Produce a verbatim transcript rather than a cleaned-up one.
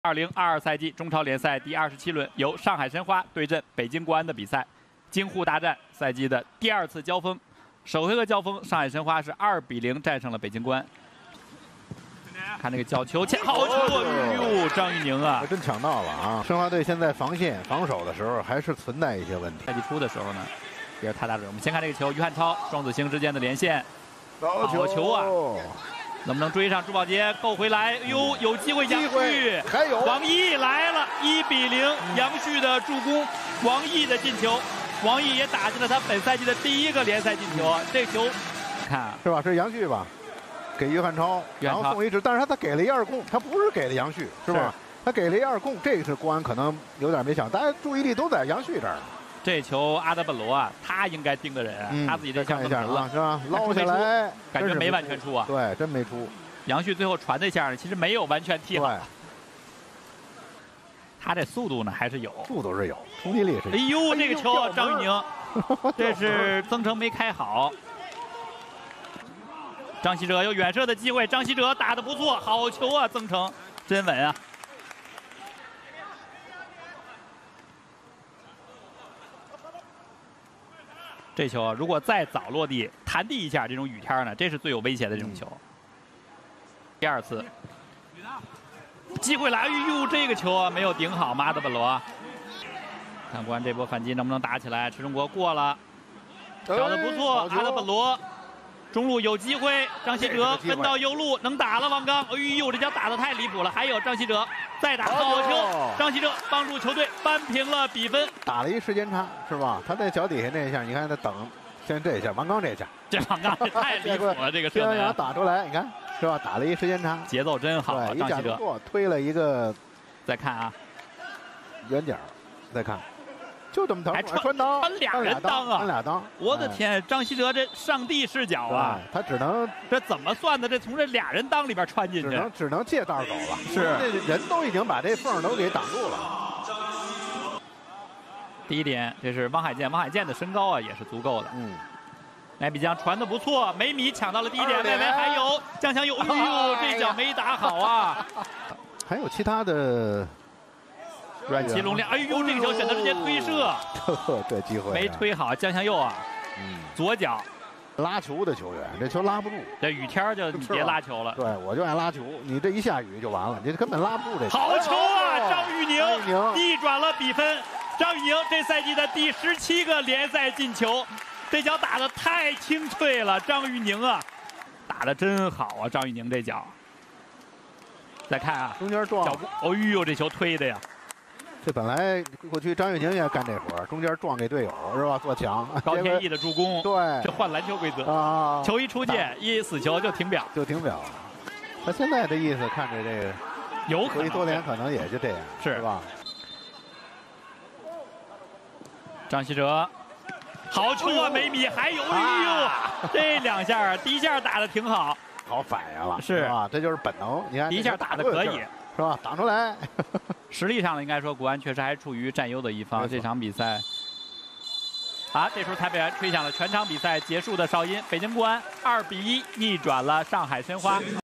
二零二二赛季中超联赛第二十七轮，由上海申花对阵北京国安的比赛，京沪大战赛季的第二次交锋。首回合交锋，上海申花是二比零战胜了北京国安。看那个角球，前好球！哎呦，张玉宁啊， 真抢到了啊！申花队现在防线防守的时候还是存在一些问题。 赛季初的时候呢，也是太大的。我们先看这个球，于汉超、双子星之间的连线， 好球, 球啊！能不能追上朱宝杰够回来？哎呦，有机会！杨旭还有王毅来了，一比零，杨旭的助攻，王毅的进球，王毅也打进了他本赛季的第一个联赛进球。这球，看是吧？是杨旭吧？给于汉超，然后送一直，但是他他给了一二供，他不是给了杨旭，是吧？他给了一二供，这个是国安可能有点没想，大家注意力都在杨旭这儿。 这球阿德本罗啊，他应该盯的人，嗯、他自己这下看了，是吧？捞下来， 感觉没完全出啊。 对，真没出。 杨旭最后传这下其实没有完全踢好。他这速度呢还是有， 速度是有，冲击力是有。 哎呦，这个球张玉宁，这是曾诚没开好。张稀哲有远射的机会，张稀哲打得不错，好球啊！曾诚真稳啊！这球啊，如果再早落地，弹地一下，这种雨天呢，这是最有威胁的这种球。第二次，机会来，哎呦，这个球啊没有顶好，马德本罗。看国安这波反击能不能打起来？池中国过了，找得不错，阿德本罗。中路有机会，张稀哲分到右路能打了，王刚，哎呦，这脚打得太离谱了。还有张稀哲再打好球，张稀哲帮助球队扳平了比分， 打了一时间差，是吧？他在脚底下那一下，你看他等，先这一下，王刚这一下， 这王刚太离谱了，这个射门打出来，你看是吧？打了一时间差， 节奏真好，张稀哲推了一个， 再看啊， 远角，再看。就这么疼， 还穿裆， 穿俩人裆啊！ 穿俩裆， 我的天，张稀哲这上帝视角啊！ 他只能这怎么算的？这从这俩人裆里边穿进去， 只能只能借道走了。 是， 这人都已经把这缝都给挡住了。 第一点，这是汪海建，汪海建的身高啊也是足够的。 嗯， 赖比江传的不错，梅米抢到了第一点，外围还有江祥佑，哎呦，这脚没打好啊！ 还有其他的。 阮奇龙亮，哎呦，这个球选择直接推射， 这机会没推好。江祥佑啊，嗯，左脚拉球的球员，这球拉不住。 这雨天就你别拉球了。 对，我就爱拉球，你这一下雨就完了，你根本拉不住这球。 好球啊，张玉宁逆转了比分。张玉宁这赛季的第十七个联赛进球，这脚打得太清脆了。张玉宁啊，打得真好啊，张玉宁这脚。再看啊， 中间撞， 哎呦，这球推的呀。 这本来过去张玉宁也干这活，中间撞给队友是吧？做墙， 高天意的助攻， 对， 这换篮球规则啊！ 球一出界，一死球就停表， 就停表。他现在的意思看着这个， 有可能多年可能也就这样， 是是吧？ 张稀哲，好球啊！梅米还有，哎呦，这两下第一下打的挺好， 好反应了， 是吧？这就是本能。你看第一下打的可以。 是吧？挡出来， 实力上呢，应该说国安确实还处于占优的一方。这场比赛，啊，这时候台北安吹响了全场比赛结束的哨音，北京国安二比一逆转了上海申花。